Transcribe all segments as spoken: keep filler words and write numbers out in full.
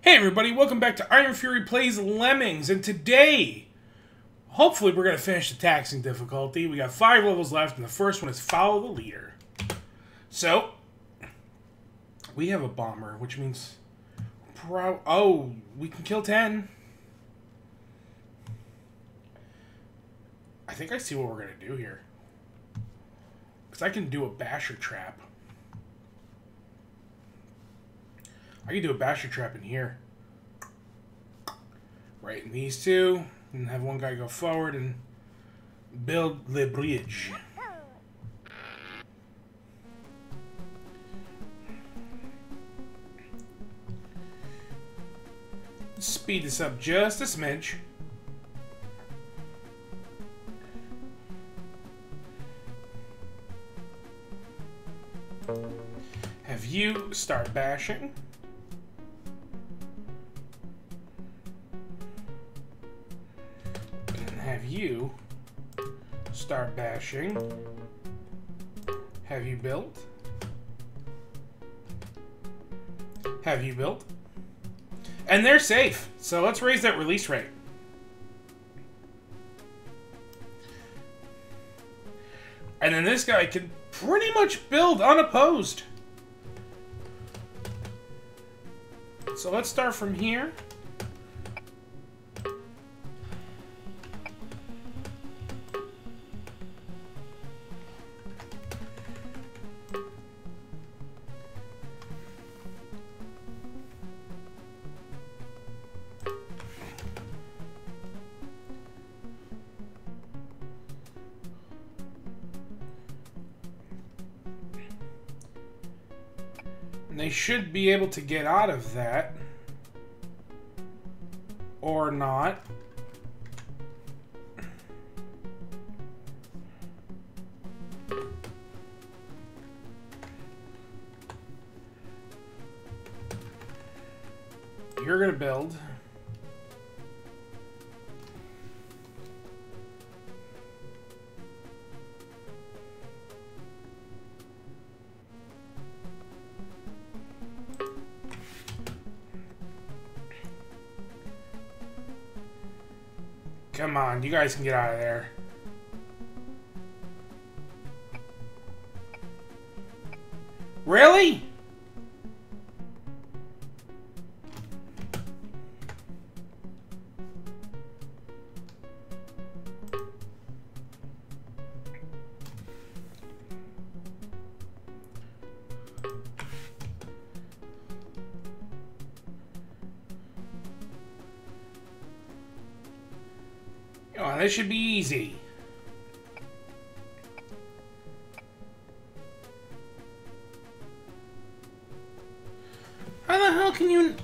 Hey everybody, welcome back to IronFury Plays Lemmings, and today, hopefully we're going to finish the taxing difficulty. We got five levels left, and the first one is Follow the Leader. So, we have a bomber, which means, pro oh, we can kill ten. I think I see what we're going to do here. Because I can do a basher trap. I can do a basher trap in here. Right in these two. And have one guy go forward and build the bridge. Speed this up just a smidge. Have you start bashing. Have you start bashing. Have you built? Have you built? And they're safe. So let's raise that release rate. And then this guy can pretty much build unopposed. So let's start from here. And they should be able to get out of that. Or not. You're gonna build. Come on, you guys can get out of there. Really? Oh, this should be easy. How the hell can you...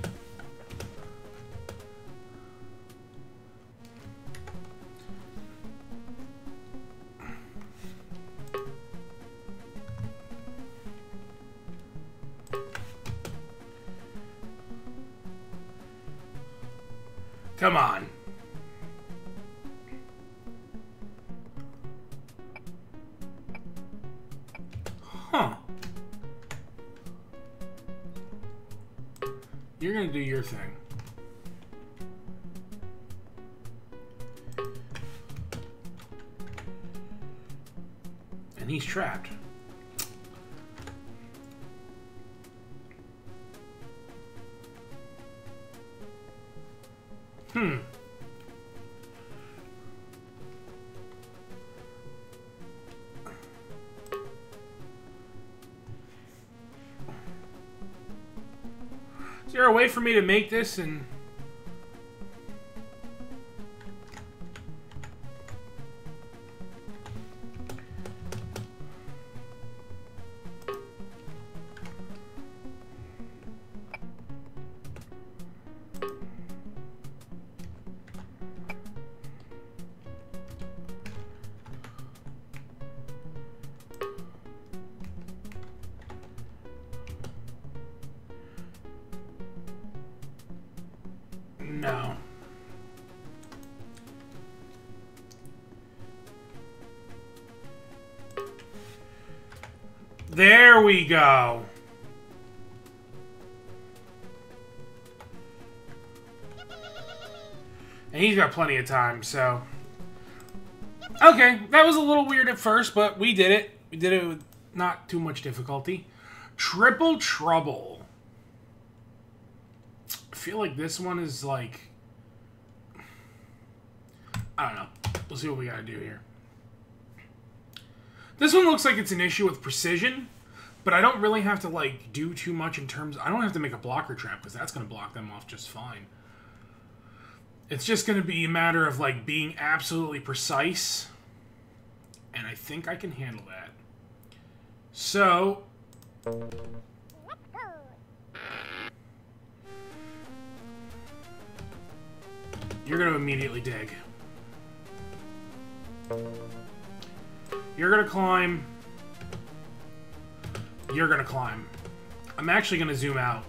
Come on. Huh. You're gonna do your thing. And he's trapped. Hmm. Is there a way for me to make this and... No. There we go. And he's got plenty of time, so... Okay, that was a little weird at first, but we did it. We did it with not too much difficulty. Triple Trouble. I feel like this one is like... I don't know. We'll see what we gotta do here. This one looks like it's an issue with precision, but I don't really have to, like, do too much in terms... I don't have to make a blocker trap, because that's going to block them off just fine. It's just going to be a matter of, like, being absolutely precise. And I think I can handle that. So... You're going to immediately dig. You're gonna climb. You're gonna climb. I'm actually gonna zoom out.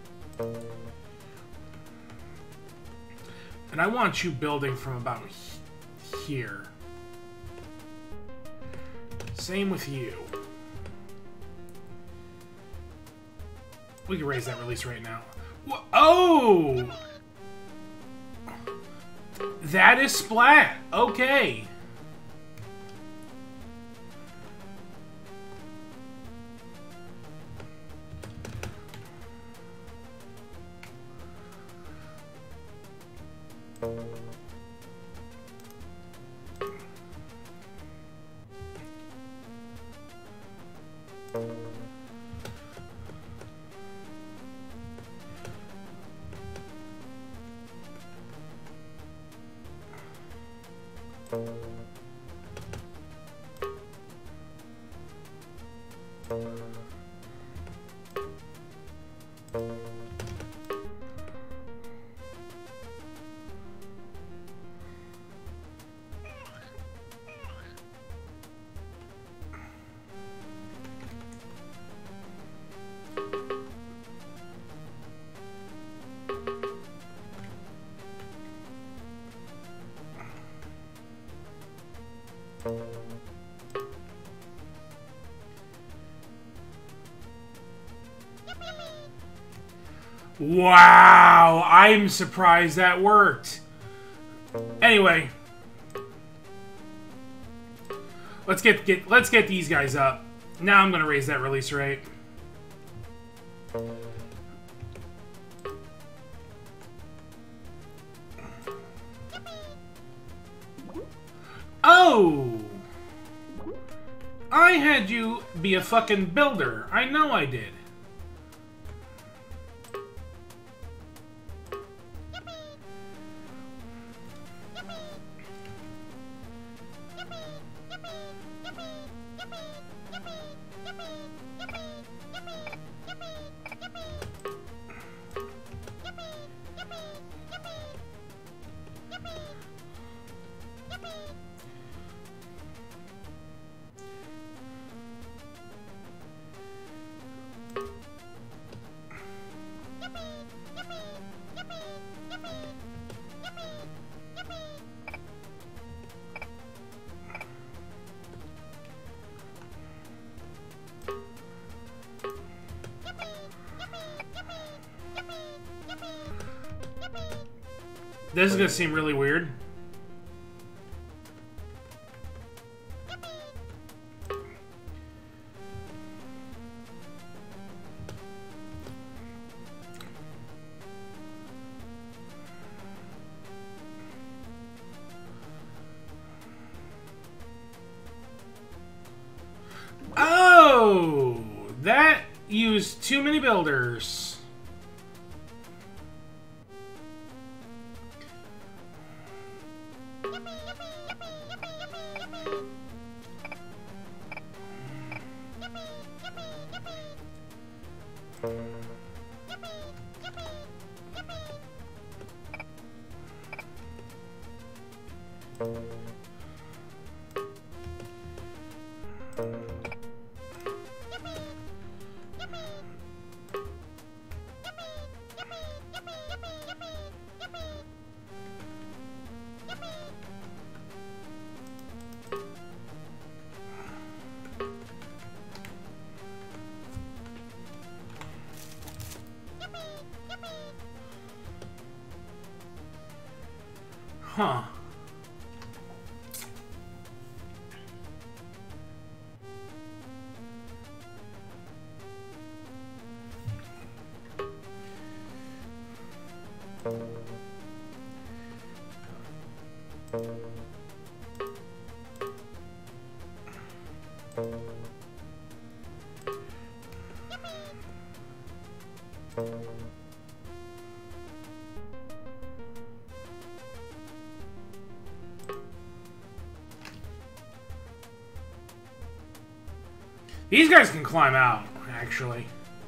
And I want you building from about here. Same with you. We can raise that release right now. Wh- Oh! That is Splat. Okay. Wow, I'm surprised that worked. Anyway, let's get get let's get these guys up. Now I'm gonna raise that release rate. Oh, I had you be a fucking builder. I know I did. This is gonna seem really weird. Oh, that used too many builders. Huh. These guys can climb out, actually.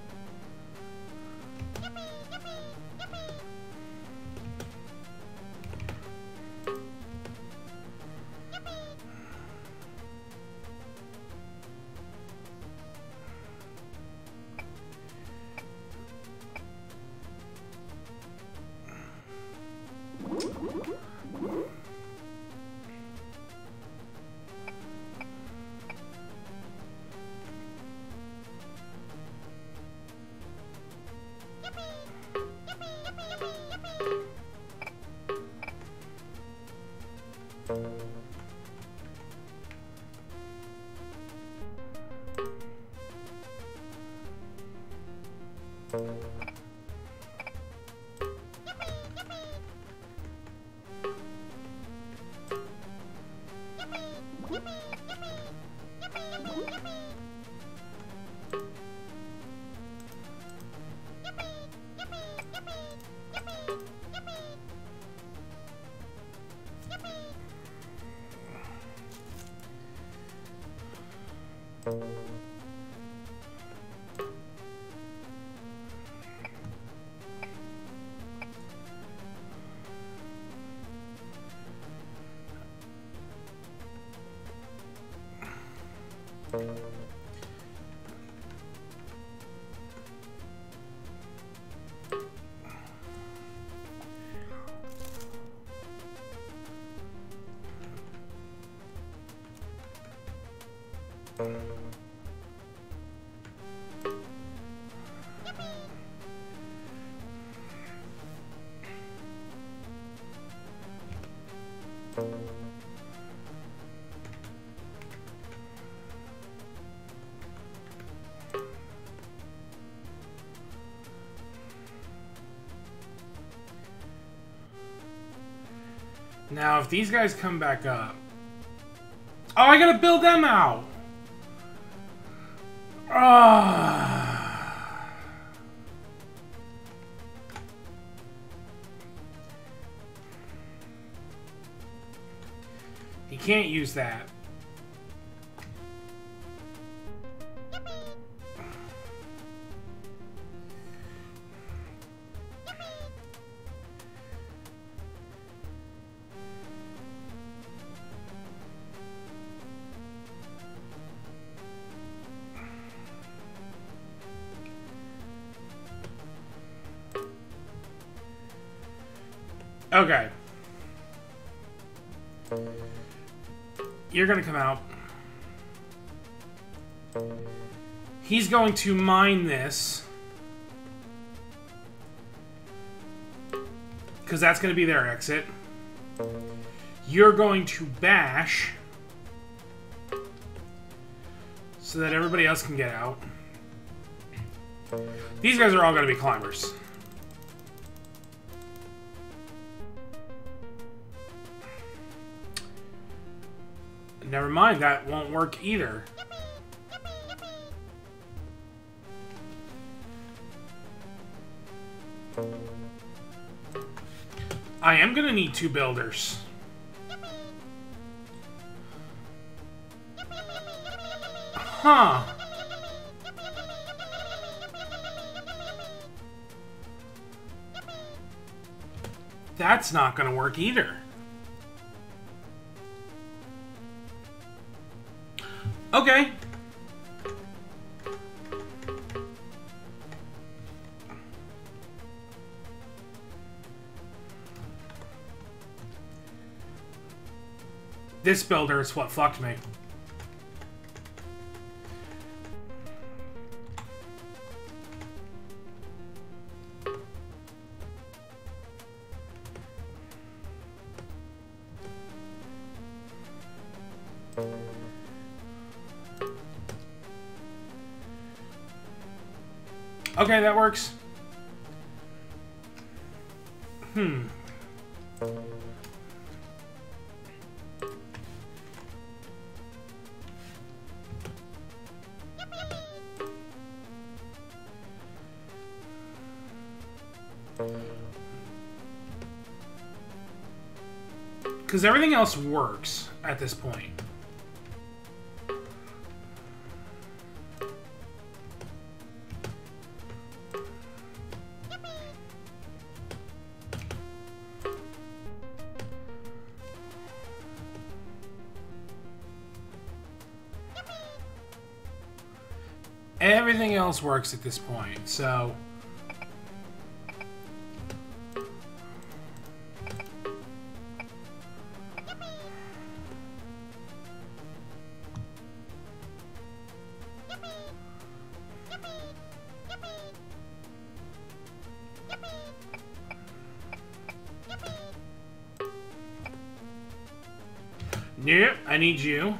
Now, if these guys come back up... Oh, I gotta build them out! Ah. He can't use that. Okay. You're gonna come out. He's going to mine this. Because that's going to be their exit. You're going to bash. So that everybody else can get out. These guys are all going to be climbers. Never mind, that won't work either. I am gonna need two builders. Huh. That's not gonna work either. Okay. This builder is what fucked me. Okay, that works. Hmm. Because everything else works at this point. Everything else works at this point, so... Yep, I need you.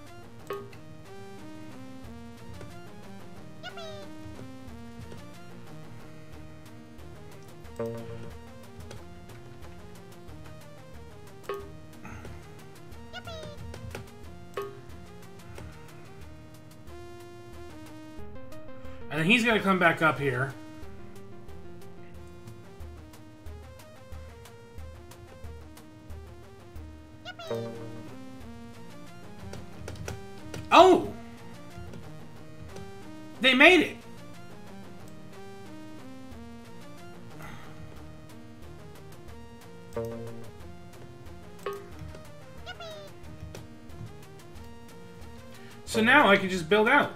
And then he's gonna come back up here. Oh! They made it! So now I can just build out.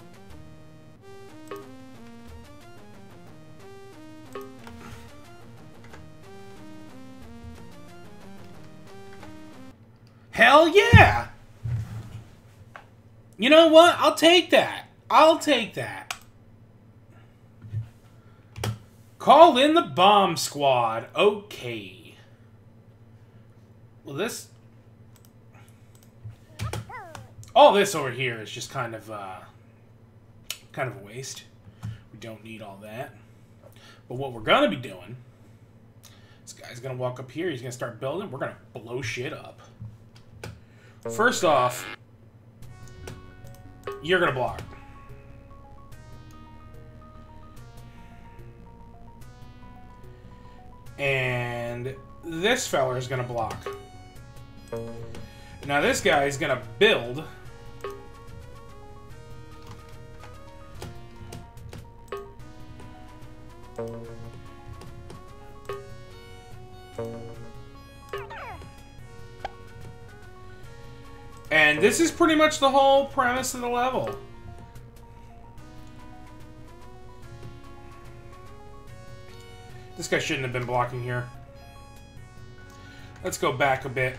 Hell yeah! You know what? I'll take that. I'll take that. Call in the bomb squad. Okay. Well, this... all this over here is just kind of, uh... kind of a waste. We don't need all that. But what we're gonna be doing... this guy's gonna walk up here. He's gonna start building. We're gonna blow shit up. First off... you're gonna block. And this fella is gonna block. Now this guy is gonna build. And this is pretty much the whole premise of the level. This guy shouldn't have been blocking here. Let's go back a bit.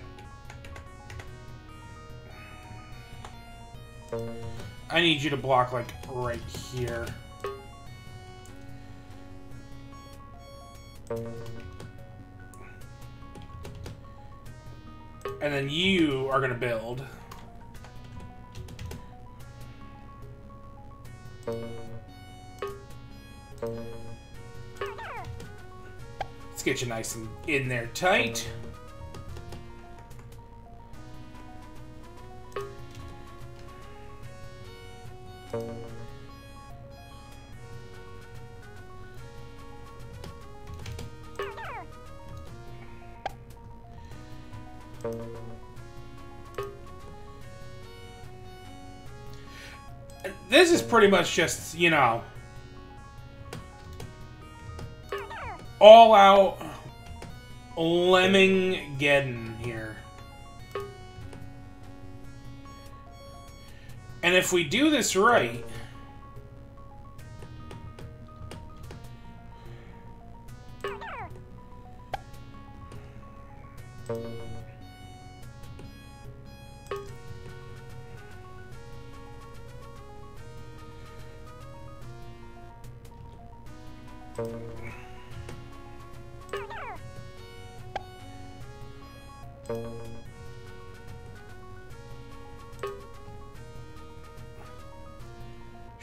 I need you to block, like, right here. And then you are gonna build. Let's get you nice and in there tight. This is pretty much just, you know, all out Lemming-geddon here. And if we do this right,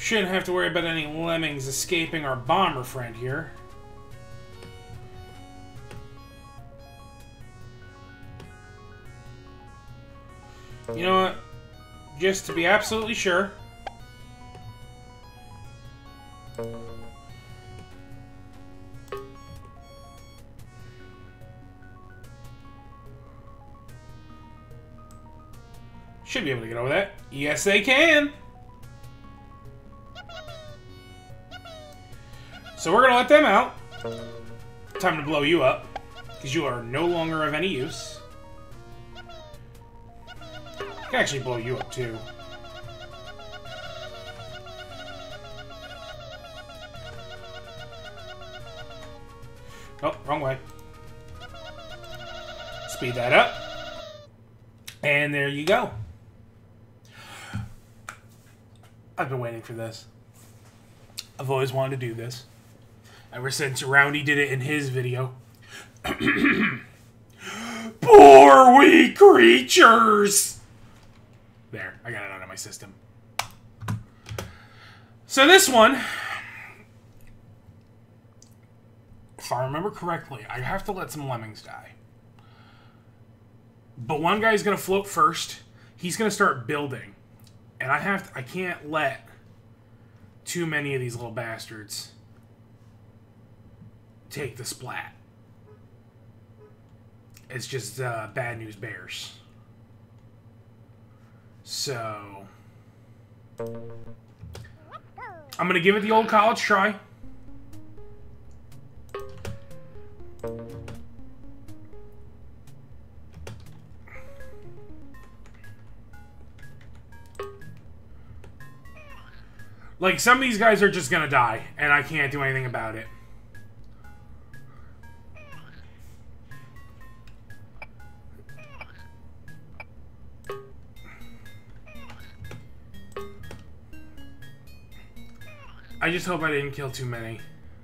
Shouldn't have to worry about any lemmings escaping our bomber friend here. You know what? Just to be absolutely sure. Should be able to get over that. Yes, they can! So we're gonna let them out. Time to blow you up, because you are no longer of any use. I can actually blow you up, too. Oh, wrong way. Speed that up. And there you go. I've been waiting for this. I've always wanted to do this. Ever since Roundy did it in his video. Poor wee creatures! There, I got it out of my system. So this one, if I remember correctly, I have to let some lemmings die. But one guy's gonna float first. He's gonna start building. And I have to, I can't let too many of these little bastards take the splat. It's just uh, bad news bears. So I'm gonna give it the old college try. Like, some of these guys are just gonna die, and I can't do anything about it. I just hope I didn't kill too many.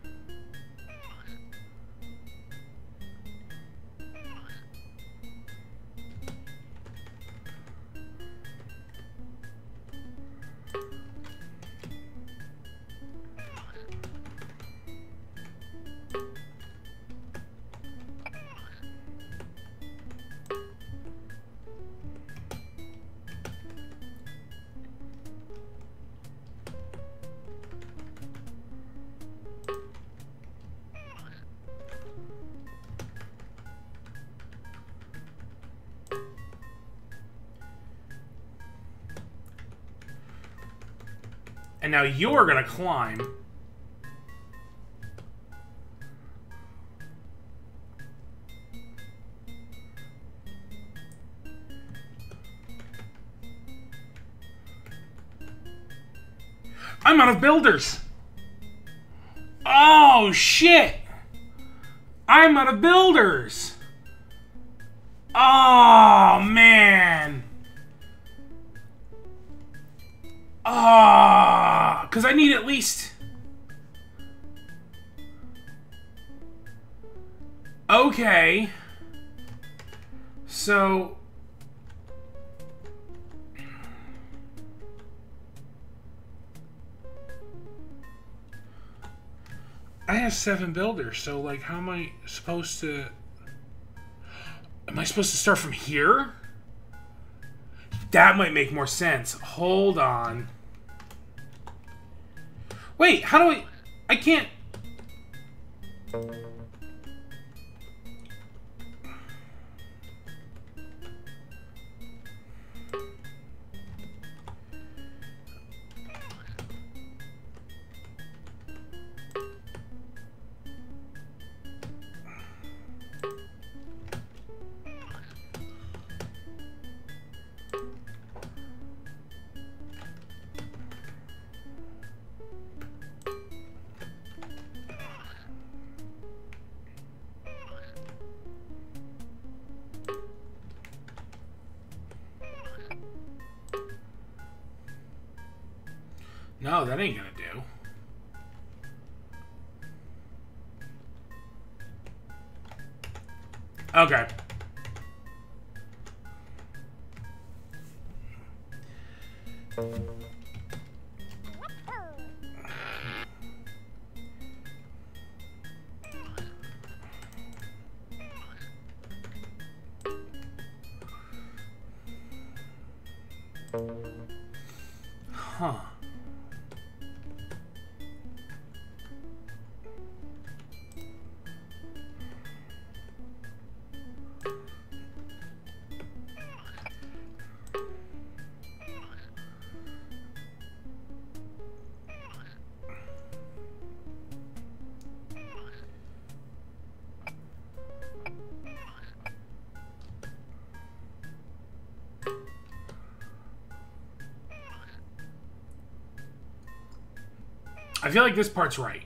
And now you're gonna climb. I'm out of builders. Oh, shit. I'm out of builders. Oh, man. Ah, uh, because I need at least... Okay. So... I have seven builders, so, like, how am I supposed to... Am I supposed to start from here? That might make more sense. Hold on. Wait, how do I... I can't... No, that ain't gonna do. Okay. Huh. I feel like this part's right.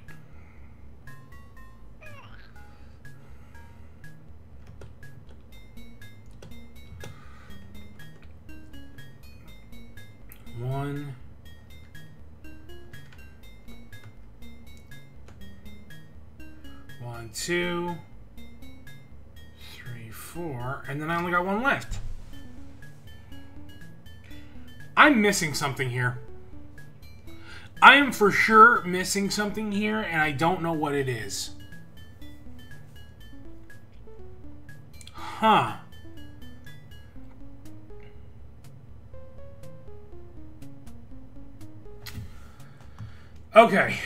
One. One, two. Three, four. And then I only got one left. I'm missing something here. I am for sure missing something here, and I don't know what it is. Huh. Okay.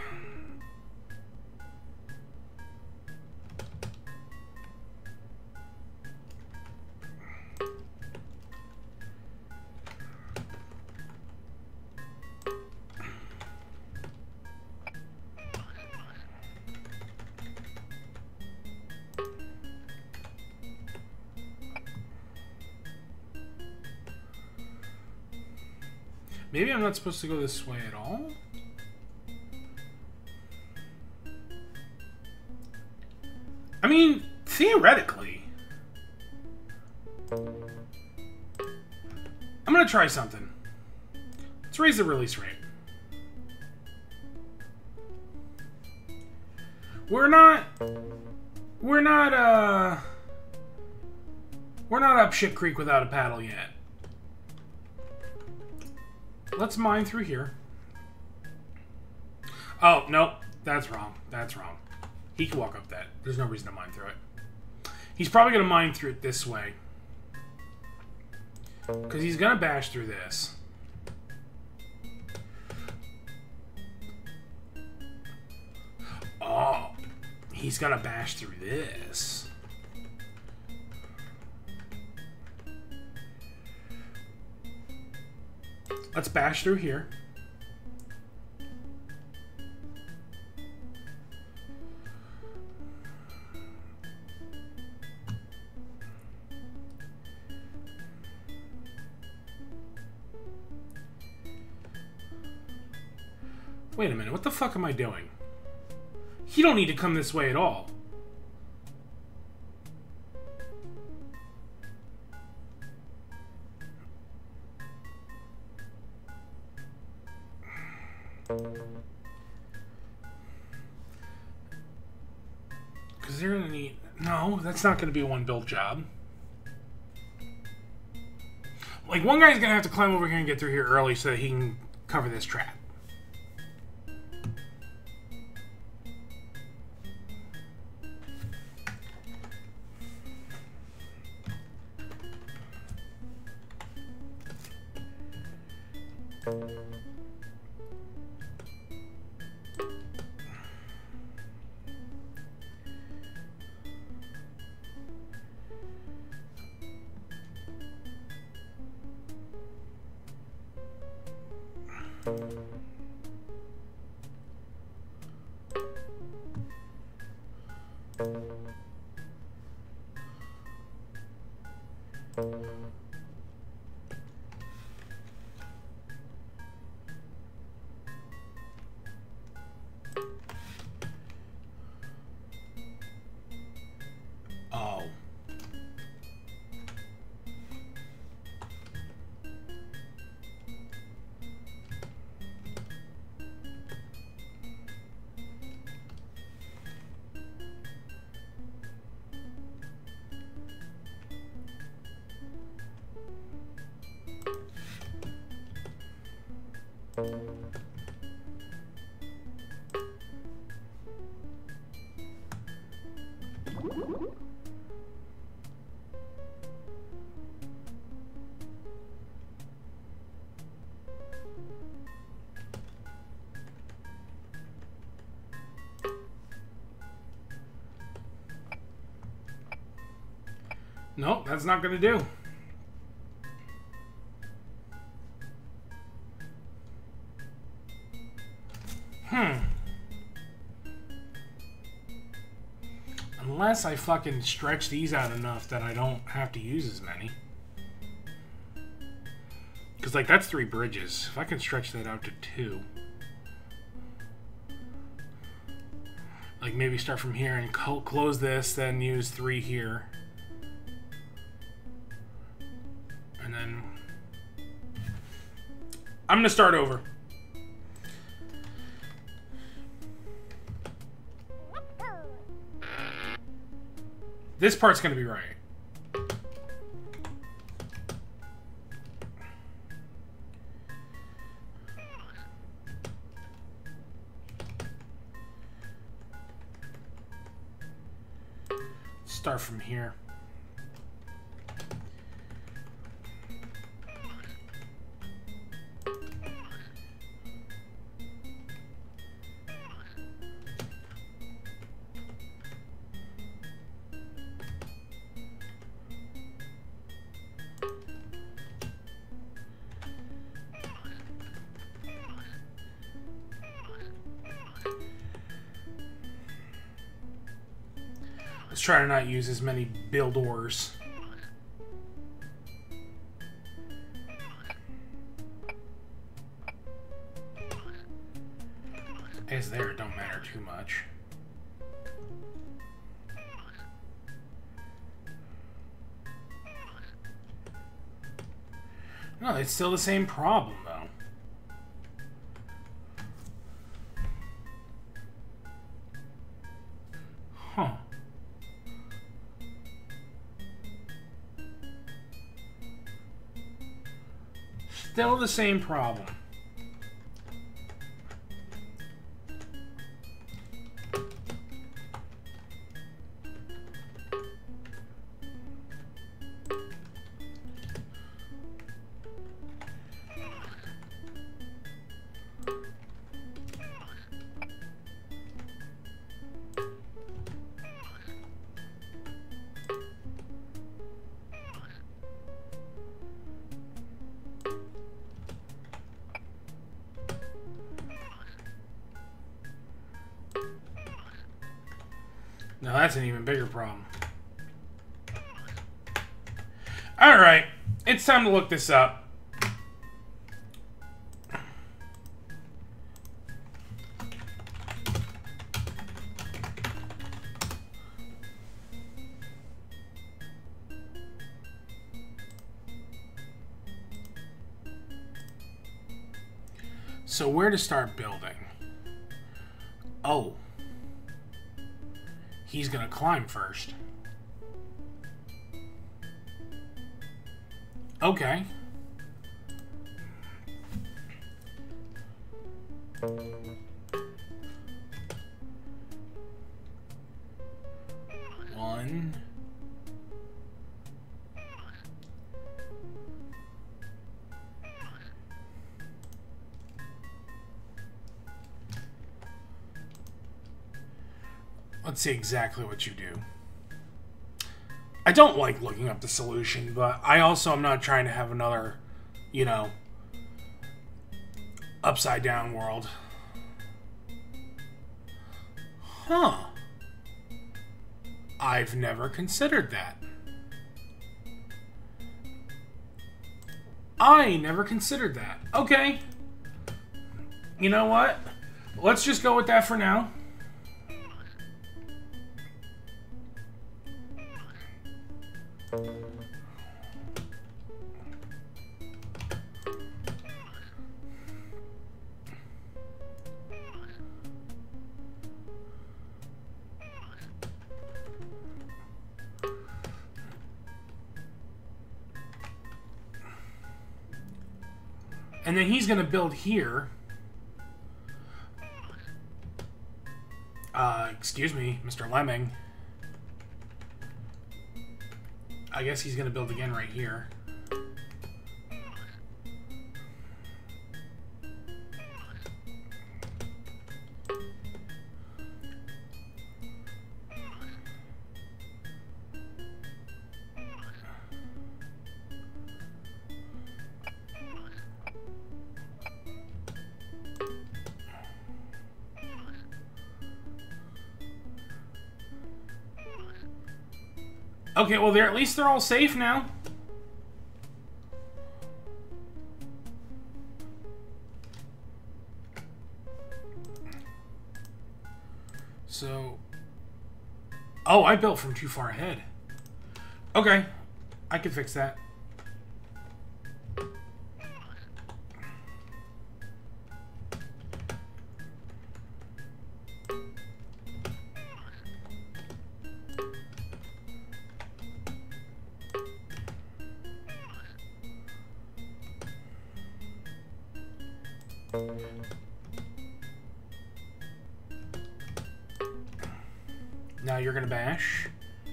Maybe I'm not supposed to go this way at all? I mean, theoretically. I'm gonna try something. Let's raise the release rate. We're not... We're not, uh... We're not up shit creek without a paddle yet. Let's mine through here. Oh, nope. That's wrong. That's wrong. He can walk up that. There's no reason to mine through it. He's probably going to mine through it this way. Because he's going to bash through this. Oh. He's going to bash through this. Let's bash through here. Wait a minute, what the fuck am I doing? He don't need to come this way at all. Because they're going to need... No, that's not going to be a one build job. Like, one guy's going to have to climb over here and get through here early so that he can cover this trap. Oh. Nope, that's not going to do. Hmm. Unless I fucking stretch these out enough that I don't have to use as many. Because, like, that's three bridges. If I can stretch that out to two. Like, maybe start from here and close this, then use three here. And then... I'm going to start over. This part's going to be right. Start from here. Let's try to not use as many builders. As there, it don't matter too much. No, it's still the same problem, though. Huh. Still the same problem. Now that's an even bigger problem. Alright, it's time to look this up. So where to start building? Oh. He's gonna climb first. Okay. One. Let's see exactly what you do. I don't like looking up the solution, but I also am not trying to have another, you know, upside down world. Huh. I've never considered that. I never considered that. Okay. You know what? Let's just go with that for now. And then he's going to build here. Uh, excuse me, Mister Lemming. I guess he's going to build again right here. Okay, well, they're at least they're all safe now. So... Oh, I built from too far ahead. Okay. I can fix that. Now you're gonna bash.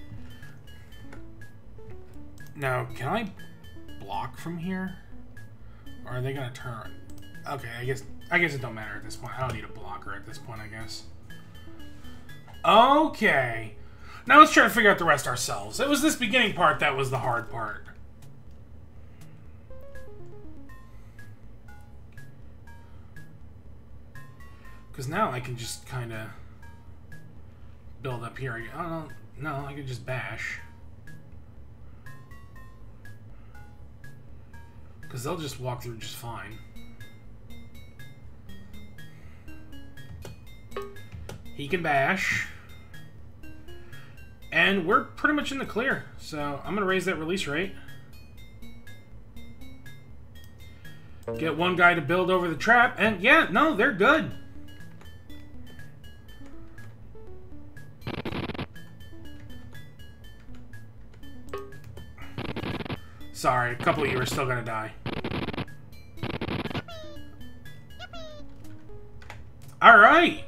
Now, can I block from here? Or are they gonna turn? Okay, I guess I guess it don't matter at this point. I don't need a blocker at this point, I guess. Okay. Now let's try to figure out the rest ourselves. It was this beginning part that was the hard part. Because now I can just kind of build up here. I don't know. I can just bash. Because they'll just walk through just fine. He can bash. And we're pretty much in the clear. So I'm going to raise that release rate. Get one guy to build over the trap. And yeah, no, they're good. Sorry, a couple of you are still gonna die. Alright!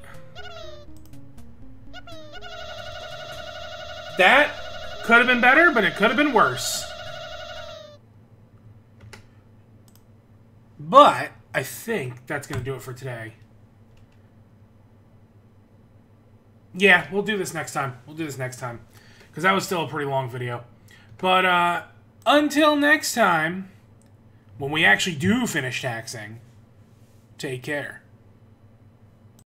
That could have been better, but it could have been worse. But I think that's gonna do it for today. Yeah, we'll do this next time. We'll do this next time. Because that was still a pretty long video. But, uh... until next time, when we actually do finish taxing, take care.